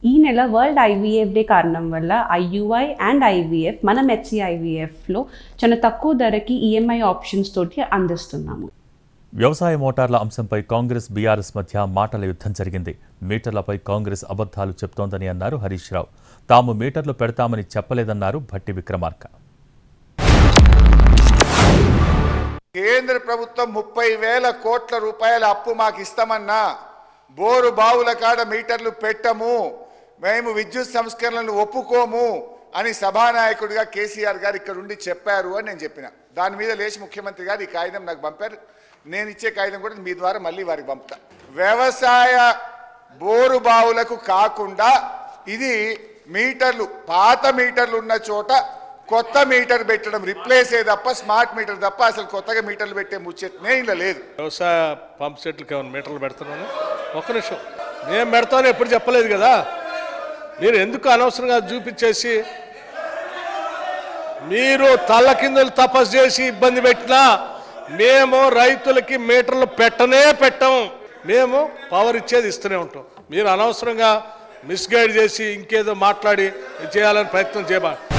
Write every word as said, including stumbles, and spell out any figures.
ఈ నెల world IVF day కారణం వల్ల ఐయుఐ అండ్ ఐవీఎఫ్ మన మెట్సీ ఐవీఎఫ్లో చాలా తక్కువ ధరకి ఈఎంఐ ఆప్షన్స్ తోటి అందిస్తున్నాము. వ్యవసాయ మోటార్ల అంశంపై కాంగ్రెస్ బీఆర్ఎస్ మధ్య మాటల యుద్ధం జరిగింది. మీటర్లపై కాంగ్రెస్ అబద్ధాలు చెప్తోందని అన్నారు హరీష్ రావు. తాము మీటర్లు పెడతామని చెప్పలేదన్నారు భట్టి విక్రమార్క. కేంద్ర ప్రభుత్వం ముప్పై వేల కోట్ల రూపాయల అప్పు మాకు ఇస్తామన్నా బోరు బావుల కాడ మీటర్లు పెట్టము, మేము విద్యుత్ సంస్కరణలను ఒప్పుకోము అని సభానాయకుడిగా కేసీఆర్ గారు ఇక్కడ ఉండి చెప్పారు అని నేను చెప్పిన. దాని మీద లేచి ముఖ్యమంత్రి గారు ఈ కాగితం నాకు పంపారు. నేను ఇచ్చే కాగితం కూడా మీ ద్వారా మళ్ళీ వారికి పంపుతా. వ్యవసాయ బోరు బావులకు కాకుండా ఇది మీటర్లు, పాత మీటర్లు ఉన్న చోట కొత్త మీటర్ పెట్టడం, రిప్లేస్ ఏ తప్ప స్మార్ట్ మీటర్ తప్ప అసలు కొత్తగా మీటర్లు పెట్టే ముచ్చటనే ఇలా లేదు. వ్యవసాయ పంప్ సెట్లకి ఏమైనా మీటర్లు పెడుతున్నాను? ఒక్క నిమిషం, నేను పెడతాను ఎప్పుడు చెప్పలేదు కదా. మీరు ఎందుకు అనవసరంగా చూపించేసి మీరు తల్ల కిందలు తపస్సు చేసి ఇబ్బంది పెట్టినా మేము రైతులకి మీటర్లు పెట్టనే పెట్టాం. మేము పవర్ ఇచ్చేది ఇస్తూనే ఉంటాం. మీరు అనవసరంగా మిస్గైడ్ చేసి ఇంకేదో మాట్లాడి చేయాలని ప్రయత్నం చేయబా